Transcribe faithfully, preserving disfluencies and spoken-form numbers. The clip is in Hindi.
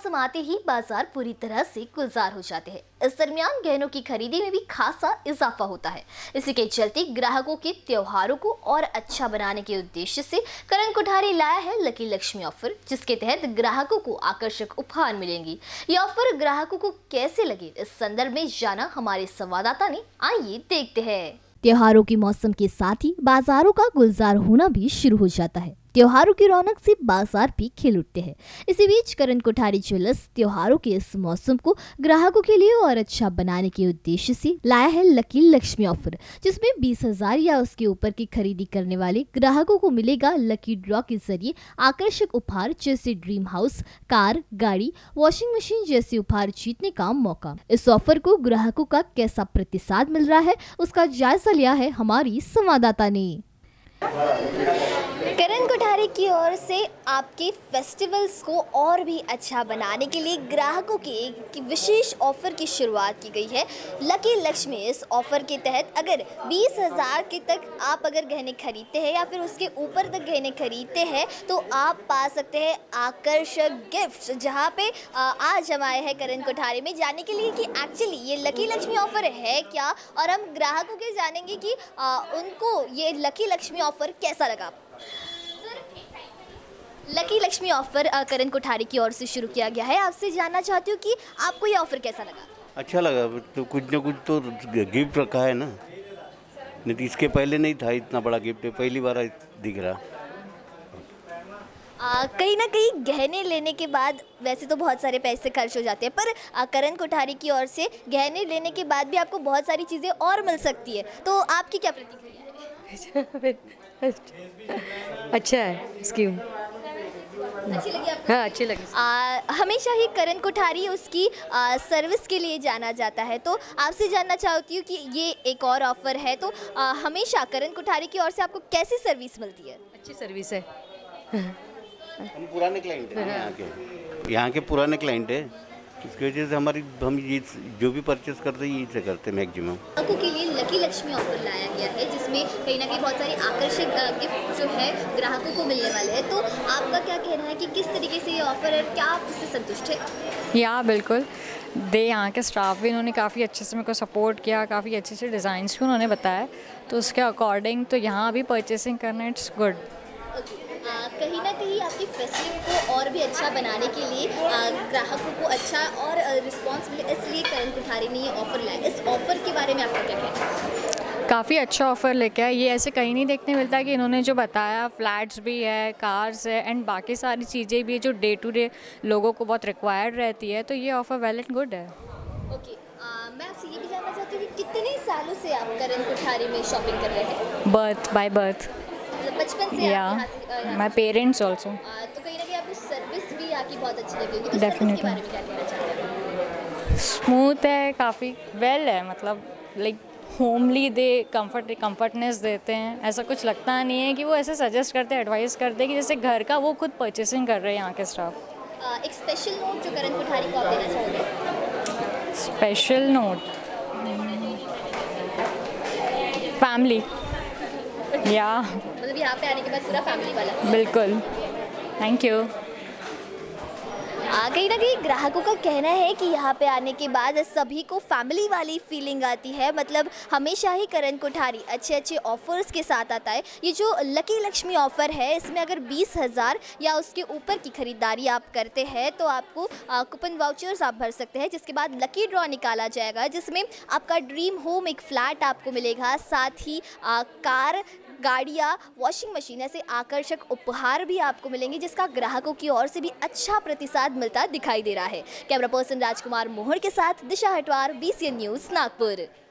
मौसम आते ही बाजार पूरी तरह से गुलजार हो जाते हैं। इस दरमियान गहनों की खरीदी में भी खासा इजाफा होता है। इसी के चलते ग्राहकों के त्योहारों को और अच्छा बनाने के उद्देश्य से करण कोठारी लाया है लकी लक्ष्मी ऑफर, जिसके तहत ग्राहकों को आकर्षक उपहार मिलेंगी। ये ऑफर ग्राहकों को कैसे लगे, इस संदर्भ में जाना हमारे संवाददाता ने। आइए देखते हैं। त्योहारों के मौसम के साथ ही बाजारों का गुलजार होना भी शुरू हो जाता है। त्योहारों की रौनक से बाजार भी खिल उठते हैं। इसी बीच करण कोठारी ज्वेलर्स त्योहारों के इस मौसम को ग्राहकों के लिए और अच्छा बनाने के उद्देश्य से लाया है लकी लक्ष्मी ऑफर, जिसमें बीस हजार या उसके ऊपर की खरीदी करने वाले ग्राहकों को मिलेगा लकी ड्रॉ के जरिए आकर्षक उपहार, जैसे ड्रीम हाउस, कार, गाड़ी, वॉशिंग मशीन जैसे उपहार जीतने का मौका। इस ऑफर को ग्राहकों का कैसा प्रतिसाद मिल रहा है, उसका जायजा लिया है हमारी संवाददाता ने। करण कोठारी की ओर से आपके फेस्टिवल्स को और भी अच्छा बनाने के लिए ग्राहकों के एक विशेष ऑफर की शुरुआत की गई है, लकी लक्ष्मी। इस ऑफर के तहत अगर बीस हजार के तक आप अगर गहने खरीदते हैं या फिर उसके ऊपर तक गहने खरीदते हैं तो आप पा सकते हैं आकर्षक गिफ्ट्स। जहां पे आज हम आए हैं करण कोठारी में जानने के लिए कि एक्चुअली ये लकी लक्ष्मी ऑफर है क्या, और हम ग्राहकों के जानेंगे कि आ, उनको ये लकी लक्ष्मी ऑफर कैसा लगा। लकी लक्ष्मी ऑफर करण कोठारी की ओर से शुरू किया गया है। आपसे जानना चाहती हूँ कि आपको ये ऑफर कैसा लगा। अच्छा लगा, तो कुछ ना कुछ तो गिफ्ट रखा है ना, नहीं तो इसके पहले नहीं था इतना बड़ा गिफ्ट, पहली बार दिख रहा। कहीं ना कहीं गहने लेने के बाद वैसे तो बहुत सारे पैसे खर्च हो जाते हैं, पर करण कोठारी की ओर से गहने लेने के बाद भी आपको बहुत सारी चीज़ें और मिल सकती है, तो आपकी क्या प्रतिक्रिया है? अच्छा है स्कीम, अच्छी लगी आपको? हाँ, अच्छी लगी। आ, हमेशा ही करण कोठारी उसकी आ, सर्विस के लिए जाना जाता है, तो आपसे जानना चाहती हूँ कि ये एक और ऑफर है, तो आ, हमेशा करण कोठारी की ओर से आपको कैसी सर्विस मिलती है? अच्छी सर्विस है। हम पुराने क्लाइंट हैं यहाँ के, यहाँ के पुराने क्लाइंट है, इसकी वजह से हमारी हम ये जो भी परचेस करते हैं यही से करते हैं मैक्सिमम। ग्राहकों के लिए लकी लक्ष्मी ऑफर लाया गया है, जिसमें कहीं ना कहीं बहुत सारी आकर्षक गिफ्ट जो है ग्राहकों को मिलने वाले हैं, तो आपका क्या कहना है कि किस तरीके से ये ऑफर है, क्या आप इससे संतुष्ट हैं? या बिल्कुल, दे यहाँ के स्टाफ भी इन्होंने काफ़ी अच्छे से मेरे को सपोर्ट किया, काफ़ी अच्छे से डिज़ाइंस भी उन्होंने बताया, तो उसके अकॉर्डिंग तो यहाँ भी परचेसिंग करना इट्स गुड। आ, कहीं ना कहीं आपकी फेस्टिवल को और भी अच्छा बनाने के लिए आ, ग्राहकों को अच्छा और रिस्पांस मिले, इसलिए करण कोठारी ने ये ऑफ़र लाया। इस ऑफ़र के बारे में आपका क्या कहना है? काफ़ी अच्छा ऑफ़र लेके आया, ये ऐसे कहीं नहीं देखने मिलता कि इन्होंने जो बताया, फ्लैट्स भी है, कार्स है एंड बाकी सारी चीज़ें भी जो डे टू डे लोगों को बहुत रिक्वायर्ड रहती है, तो ये ऑफ़र वेल एंड गुड है। ओके, मैं आपसे ये भी जानना चाहती हूँ कि कितने सालों से आप करण कोठारी में शॉपिंग कर रहे हैं? बर्थ बाय बर्थ, बचपन से? या माय पेरेंट्स ऑल्सो। तो कहीं ना कहीं आपको सर्विस भी आके बहुत अच्छी लगी होगी, तो डेफिनेटली। सर्विस के बारे में क्या कहना चाहते हैं? स्मूथ है, काफ़ी वेल है, मतलब like homely the comfort comfortness देते हैं। ऐसा कुछ लगता नहीं है कि वो ऐसे सजेस्ट करते हैं, एडवाइस करते हैं कि जैसे घर का वो खुद परचेसिंग कर रहे हैं यहाँ के स्टाफ। एक स्पेशल नोट जो करण कोठारी को आप देना चाहोगे? स्पेशल नोट, फैमिली, या मतलब यहाँ पे आने के बाद पूरा फैमिली वाला? बिल्कुल, थैंक यू। आ, कहीं ना कहीं ग्राहकों का कहना है कि यहाँ पे आने के बाद सभी को फैमिली वाली फीलिंग आती है। मतलब हमेशा ही करण कोठारी अच्छे अच्छे ऑफर्स के साथ आता है। ये जो लकी लक्ष्मी ऑफ़र है, इसमें अगर बीस हज़ार या उसके ऊपर की खरीदारी आप करते हैं तो आपको कूपन वाउचर्स आप भर सकते हैं, जिसके बाद लकी ड्रॉ निकाला जाएगा, जिसमें आपका ड्रीम होम एक फ्लैट आपको मिलेगा, साथ ही आ, कार, गाड़ियाँ, वॉशिंग मशीन ऐसे आकर्षक उपहार भी आपको मिलेंगे, जिसका ग्राहकों की ओर से भी अच्छा प्रतिसाद मिलता दिखाई दे रहा है। कैमरा पर्सन राजकुमार मोहन के साथ Disha Hatwar, B C N news, Nagpur.